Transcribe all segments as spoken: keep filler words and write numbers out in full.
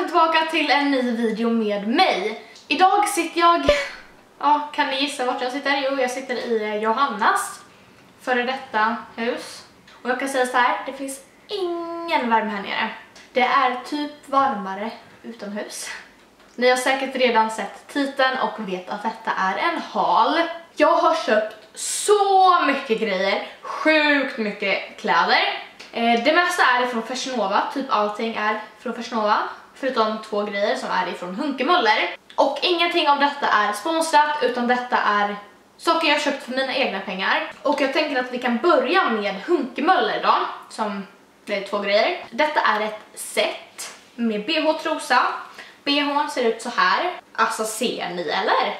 välkommen tillbaka till en ny video med mig. Idag sitter jag, ja, kan ni gissa vart jag sitter? Jo, jag sitter i Johannas före detta hus. Och jag kan säga så här, det finns ingen värme här nere. Det är typ varmare utomhus. Ni har säkert redan sett titeln och vet att detta är en haul. Jag har köpt så mycket grejer, sjukt mycket kläder. Eh, det mesta är från Fashion Nova, typ allting är från Fashion Nova. Förutom två grejer som är ifrån Hunkemöller. Och ingenting av detta är sponsrat, utan detta är saker jag har köpt för mina egna pengar. Och jag tänker att vi kan börja med Hunkemöller då, som det är två grejer. Detta är ett set med B H-trosa. B H:n ser ut så här. Alltså, ser ni eller?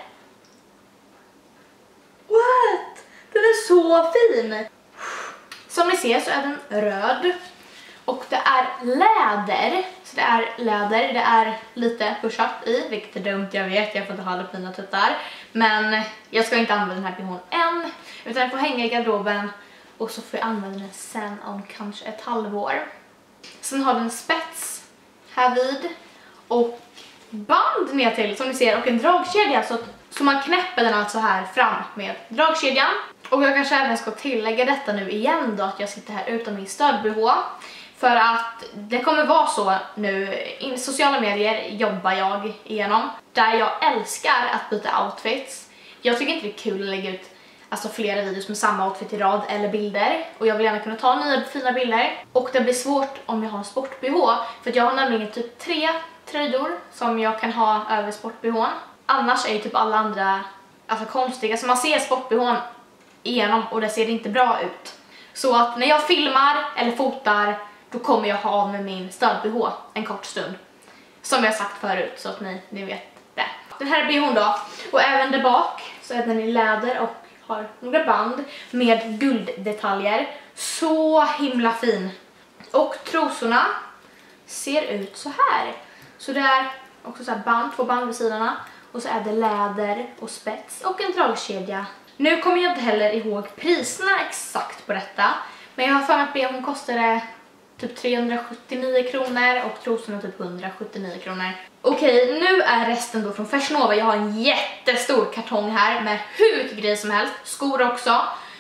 What? Den är så fin! Som ni ser så är den röd. Och det är läder. Så det är läder. Det är lite pushat i, vilket är dumt, jag vet. Jag får inte ha det fina tuttar. Men jag ska inte använda den här B H:n än. Utan jag får hänga i garderoben. Och så får jag använda den sen om kanske ett halvår. Sen har den spets här vid. Och band ner till, som ni ser. Och en dragkedja. Så, så man knäpper den alltså här fram med dragkedjan. Och jag kanske även ska tillägga detta nu igen då, att jag sitter här utan min stöd-B H. För att det kommer vara så nu, i sociala medier jobbar jag igenom. Där jag älskar att byta outfits. Jag tycker inte det är kul att lägga ut alltså, flera videos med samma outfit i rad eller bilder. Och jag vill gärna kunna ta nya fina bilder. Och det blir svårt om jag har en sport-B H. För att jag har nämligen typ tre tröjor som jag kan ha över sport-B H:n. Annars är ju typ alla andra alltså, konstiga. Så man ser sport-B H:n igenom och det ser inte bra ut. Så att när jag filmar eller fotar, då kommer jag ha av med min stöd-B H en kort stund. Som jag sagt förut, så att ni, ni vet det. Den här är B H:n då. Och även där bak så är den i läder och har några band med gulddetaljer. Så himla fin. Och trosorna ser ut så här. Så det är också så här band, två band vid sidorna. Och så är det läder och spets och en dragkedja. Nu kommer jag inte heller ihåg priserna exakt på detta. Men jag har för mig att B H:n kostade typ trehundrasjuttionio kronor och trosorna typ hundrasjuttionio kronor. Okej, nu är resten då från Fashion Nova. Jag har en jättestor kartong här med hur mycket grejer som helst. Skor också.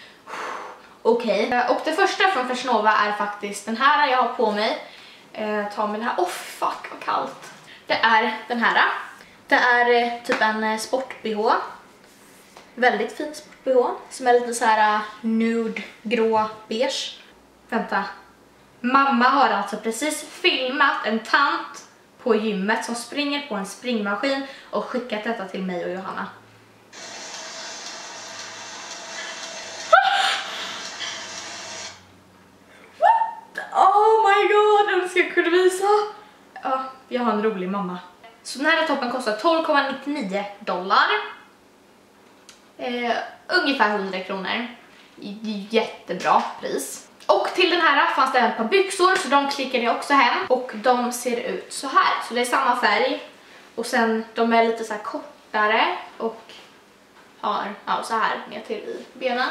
Okej, och det första från Fashion Nova är faktiskt den här jag har på mig. Eh, ta med den här. Oh fuck, vad kallt. Det är den här. Det är typ en sport-B H. Väldigt fin sport-B H som är lite så här nude, grå, beige. Vänta. Mamma har alltså precis filmat en tant på gymmet som springer på en springmaskin och skickat detta till mig och Johanna. What? Oh my god, jag ska kunna visa. Ja, jag har en rolig mamma. Så den här toppen kostar tolv komma nittionio dollar. Eh, ungefär hundra kronor. Jättebra pris. Och till den här fanns det ett par byxor, så de klickade jag också hem. Och de ser ut så här. Så det är samma färg. Och sen de är lite så här kortare och har ja, så här ner till i benen.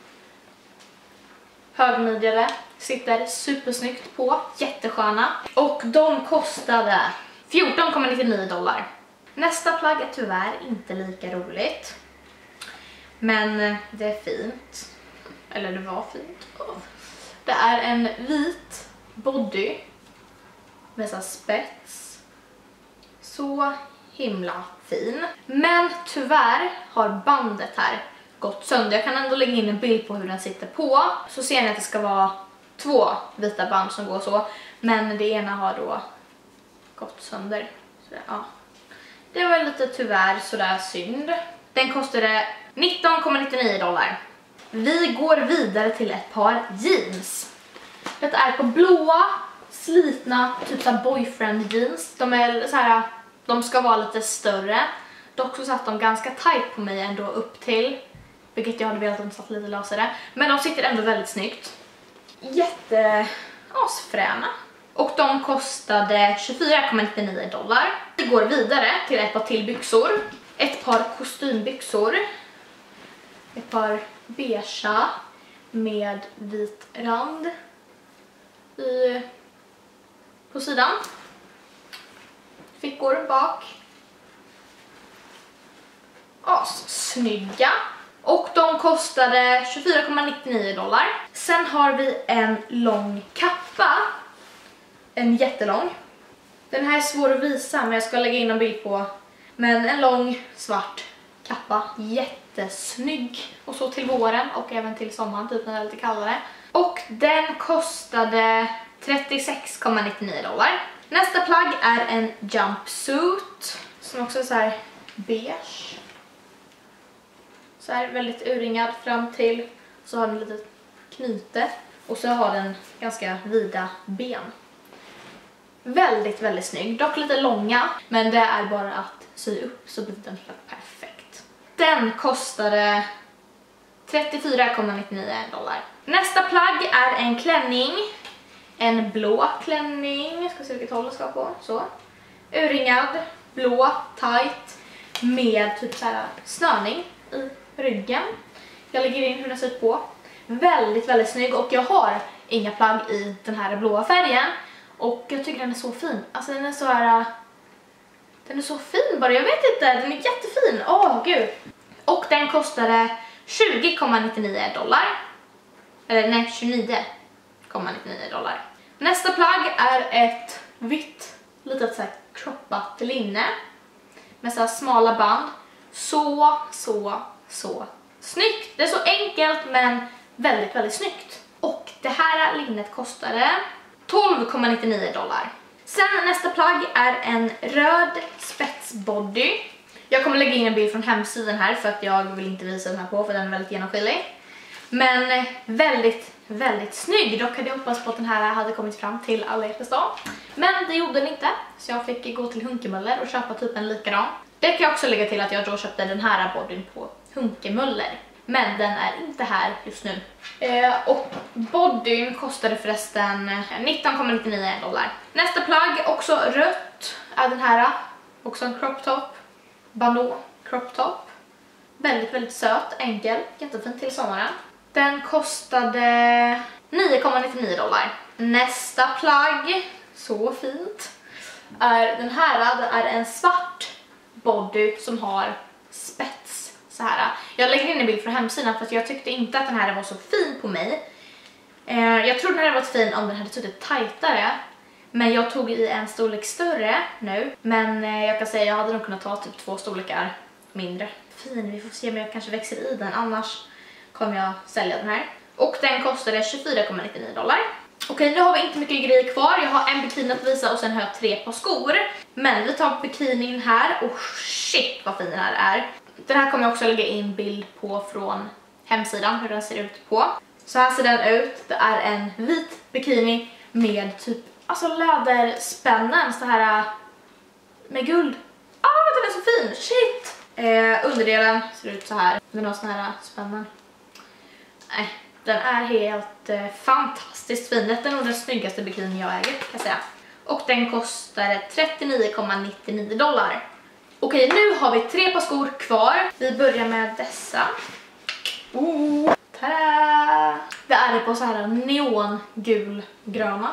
Högmidjade. Sitter supersnyggt på. Jättesköna. Och de kostade fjorton komma nittionio dollar. Nästa plagg är tyvärr inte lika roligt. Men det är fint. Eller det var fint. Det är en vit body med så spets. Så himla fin. Men tyvärr har bandet här gått sönder. Jag kan ändå lägga in en bild på hur den sitter på. Så ser ni att det ska vara två vita band som går så. Men det ena har då gått sönder. Så, ja. Det var lite tyvärr sådär synd. Den kostade nitton komma nittionio dollar. Vi går vidare till ett par jeans. Detta är på blåa, slitna, typ så här boyfriend jeans. De är så här, de ska vara lite större. Dock så satt de ganska tight på mig ändå upp till. Vilket jag hade velat att de satt lite lösare. Men de sitter ändå väldigt snyggt. Jätte asfräna. Och de kostade tjugofyra komma nittionio dollar. Vi går vidare till ett par till byxor. Ett par kostymbyxor. Ett par beigea med vit rand i, på sidan. fickor bak. Assnygga. Och de kostade tjugofyra komma nittionio dollar. Sen har vi en lång kappa. En jättelång. Den här är svår att visa men jag ska lägga in en bild på. Men en lång svart kappa. Jättesnygg. Och så till våren och även till sommaren typ när det är lite kallare. Och den kostade trettiosex komma nittionio dollar. Nästa plagg är en jumpsuit. Som också är så här beige. Så här väldigt urringad fram till. Så har den lite knyte. Och så har den ganska vida ben. Väldigt, väldigt snygg. Dock lite långa. Men det är bara att sy upp så blir den helt perfekt. Den kostade trettiofyra komma nittionio dollar. Nästa plagg är en klänning. En blå klänning. Jag ska se vilket håll jag ska på. Så. Urringad. Blå. Tight. Med typ så här snörning i ryggen. Jag lägger in hur den ser ut på. Väldigt, väldigt snygg. Och jag har inga plagg i den här blåa färgen. Och jag tycker den är så fin. Alltså den är så här... Den är så fin bara. Jag vet inte. Den är jättefin. Åh, oh, gud. Och den kostade tjugo komma nittionio dollar. Eller nej, tjugonio komma nittionio dollar. Nästa plagg är ett vitt, litet så här kroppat linne. Med så här smala band. Så, så, så snyggt. Det är så enkelt men väldigt, väldigt snyggt. Och det här linnet kostade tolv komma nittionio dollar. Sen nästa plagg är en röd spetsbody. Jag kommer lägga in en bild från hemsidan här för att jag vill inte visa den här på för den är väldigt genomskinlig. Men väldigt, väldigt snygg. Dock hade jag hoppats på att den här hade kommit fram till alla hjärtans dag. Men det gjorde den inte. Så jag fick gå till Hunkemöller och köpa typ en likadan. Det kan jag också lägga till att jag då köpte den här bodyn på Hunkemöller. Men den är inte här just nu. Eh, och bodyn kostade förresten nitton komma nittionio dollar. Nästa plagg, också rött, är den här. Också en crop top. Bandå crop top. Väldigt, väldigt söt, enkel. Jättefint till sommaren. Den kostade nio komma nittionio dollar. Nästa plagg, så fint, är den här. Det är en svart body som har spets. Så här. Jag lägger in en bild från hemsidan för att jag tyckte inte att den här var så fin på mig. Eh, jag tror den här var fin om den hade suttit tajtare. Men jag tog i en storlek större nu. Men eh, jag kan säga att jag hade nog kunnat ta typ två storlekar mindre. Fin, vi får se om jag kanske växer i den. Annars kommer jag sälja den här. Och den kostade tjugofyra komma nittionio dollar. Okej, nu har vi inte mycket grejer kvar. Jag har en bikini att visa och sen har jag tre par skor. Men vi tar bikinin här. Och shit vad fin den här är. Den här kommer jag också lägga in bild på från hemsidan hur den ser ut på. Så här ser den ut. Det är en vit bikini med typ alltså läderspännen så här med guld. Ah, den är så fin. Shit. Eh, underdelen ser ut så här. Den har såna här spännen. Nej, den är helt eh, fantastiskt fin. Detta är nog den snyggaste bikini jag äger kan jag säga. Och den kostar trettionio komma nittionio dollar. Okej, nu har vi tre par skor kvar. Vi börjar med dessa. Oh, tada! Det är på så här neongulgröna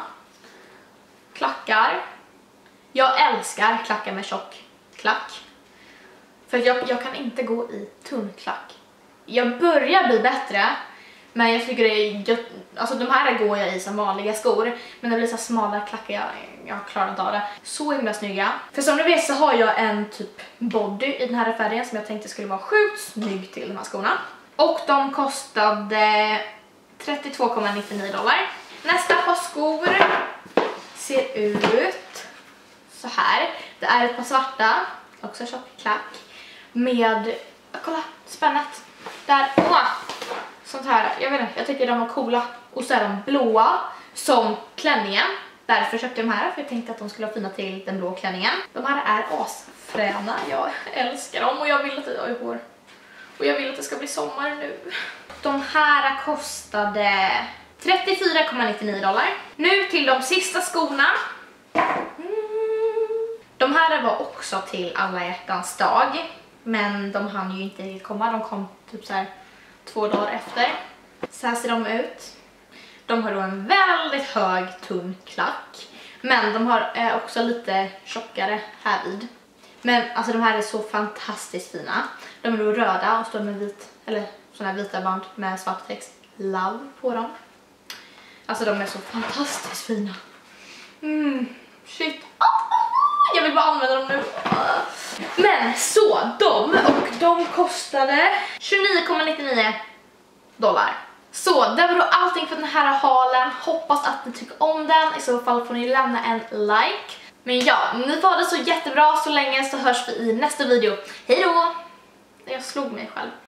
klackar. Jag älskar klackar med tjock klack. För jag, jag kan inte gå i tunn klack. Jag börjar bli bättre. Men jag tycker det är gött. Alltså de här går jag i som vanliga skor. Men det blir så smala klackar, jag, jag klarar inte av det. Så himla snygga. För som ni vet så har jag en typ body i den här färgen som jag tänkte skulle vara sjukt snygg till de här skorna. Och de kostade trettiotvå komma nittionio dollar. Nästa par skor ser ut så här. Det är ett par svarta, också tjock klack. Med, kolla, spännet. Där, åh! Sånt här, jag vet inte, jag tycker de var coola. Och så är de blåa som klänningen. Därför köpte jag de här för jag tänkte att de skulle vara fina till den blå klänningen. De här är asfräna, jag älskar dem och jag vill att det, jag går. Och jag vill att det ska bli sommar nu. De här kostade trettiofyra komma nittionio dollar. Nu till de sista skorna. Mm. De här var också till alla hjärtans dag. Men de hann ju inte riktigt komma, de kom typ så här två dagar efter. Så här ser de ut. De har då en väldigt hög tunn klack. Men de har eh, också lite tjockare här vid. Men alltså de här är så fantastiskt fina. De är då röda och står med vit, eller såna här vita band med svart text Love på dem. Alltså de är så fantastiskt fina. Mm, shit. Jag vill bara använda dem nu. Men så, de och de kostade tjugonio komma nittionio dollar. Så det var då allting för den här halen. Hoppas att ni tycker om den. I så fall får ni lämna en like. Men ja, ni får det så jättebra så länge, så hörs vi i nästa video. Hej då! Jag slog mig själv.